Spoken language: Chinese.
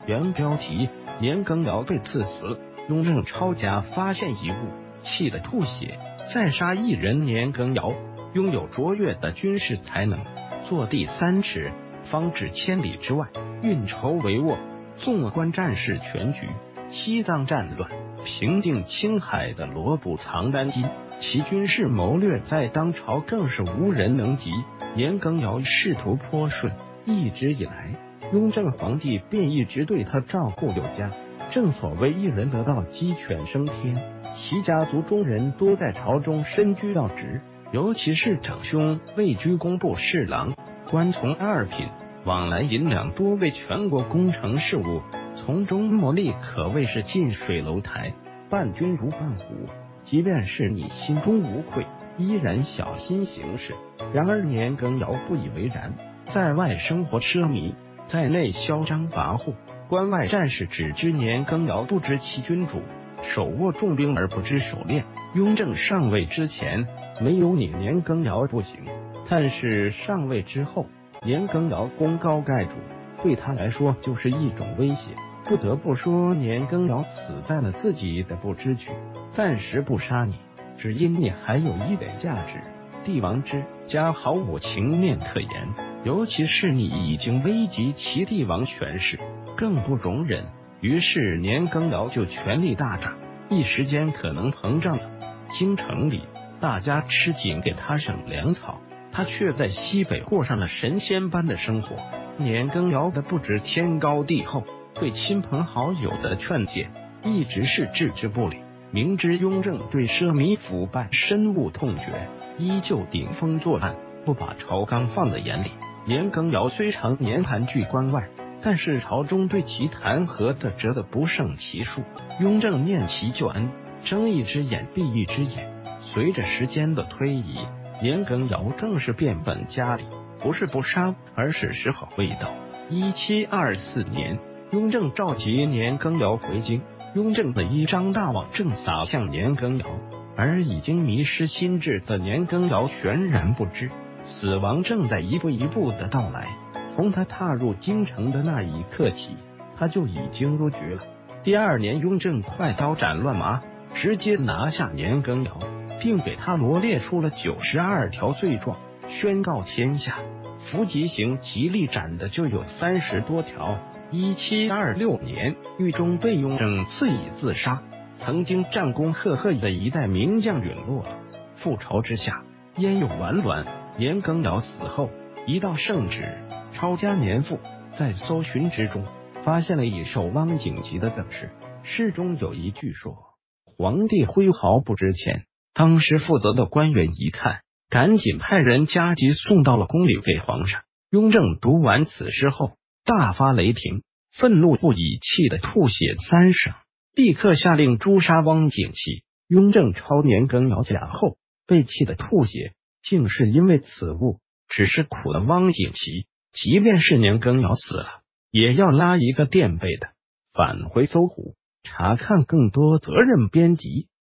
原标题：年羹尧被赐死，雍正抄家发现遗物，气得吐血，再杀一人。年羹尧拥有卓越的军事才能，坐第3尺，方至千里之外，运筹帷幄，纵观战事全局。西藏战乱平定青海的罗布藏丹津，其军事谋略在当朝更是无人能及。年羹尧仕途颇顺，一直以来雍正皇帝便一直对他照顾有加。正所谓一人得道鸡犬升天，其家族中人多在朝中身居要职，尤其是长兄位居工部侍郎，官从2品，往来银两多，为全国工程事务从中牟利，可谓是近水楼台，伴君如伴虎。即便是你心中无愧，依然小心行事。然而年羹尧不以为然，在外生活奢靡，在内嚣张跋扈。关外战士只知年羹尧不知其君主，手握重兵而不知守练。雍正上位之前，没有你年羹尧不行，但是上位之后，年羹尧功高盖主，对他来说就是一种威胁。不得不说，年羹尧死在了自己的不知趣。暂时不杀你，只因你还有一点价值，帝王之家毫无情面可言，尤其是你已经危及其帝王权势，更不容忍。于是年羹尧就权力大涨，一时间可能膨胀了。京城里大家吃紧给他省粮草，他却在西北过上了神仙般的生活。年羹尧的不知天高地厚，对亲朋好友的劝诫一直是置之不理。明知雍正对奢靡腐败深恶痛绝，依旧顶风作案，不把朝纲放在眼里。年羹尧虽常年盘踞关外，但是朝中对其弹劾的折得不胜其数。雍正念其旧恩，睁一只眼闭一只眼。随着时间的推移，年羹尧更是变本加厉，不是不杀，而是时候未到。1724年，雍正召集年羹尧回京。雍正的一张大网正撒向年羹尧，而已经迷失心智的年羹尧全然不知，死亡正在一步一步的到来。从他踏入京城的那一刻起，他就已经入局了。第2年，雍正快刀斩乱麻，直接拿下年羹尧，并给他罗列出了92条罪状，宣告天下。伏极刑极力斩的就有30多条。1726年，狱中被雍正赐以自杀。曾经战功赫赫的一代名将陨落了。复仇之下，焉有完卵？年羹尧死后，一道圣旨抄家年赋，在搜寻之中发现了一首汪景祺的赠诗，诗中有一句说：皇帝挥毫不知钱。当时负责的官员一看，赶紧派人加急送到了宫里给皇上。雍正读完此诗后，大发雷霆，愤怒不已，气得吐血3省，立刻下令诛杀汪景祺。雍正抄年羹尧甲后，被气得吐血，竟是因为此物，只是苦了汪景祺。即便是年羹尧死了，也要拉一个垫背的返回搜狐，查看更多责任编辑。